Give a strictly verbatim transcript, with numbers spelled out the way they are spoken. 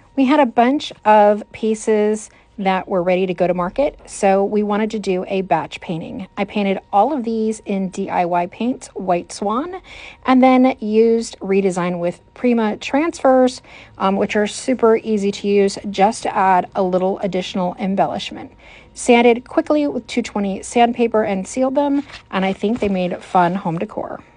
We had a bunch of pieces that were ready to go to market, so we wanted to do a batch painting. I painted all of these in D I Y Paint's White Swan, and then used redesign with Prima Transfers, um, which are super easy to use, just to add a little additional embellishment. Sanded quickly with two twenty sandpaper and sealed them, and I think they made fun home decor.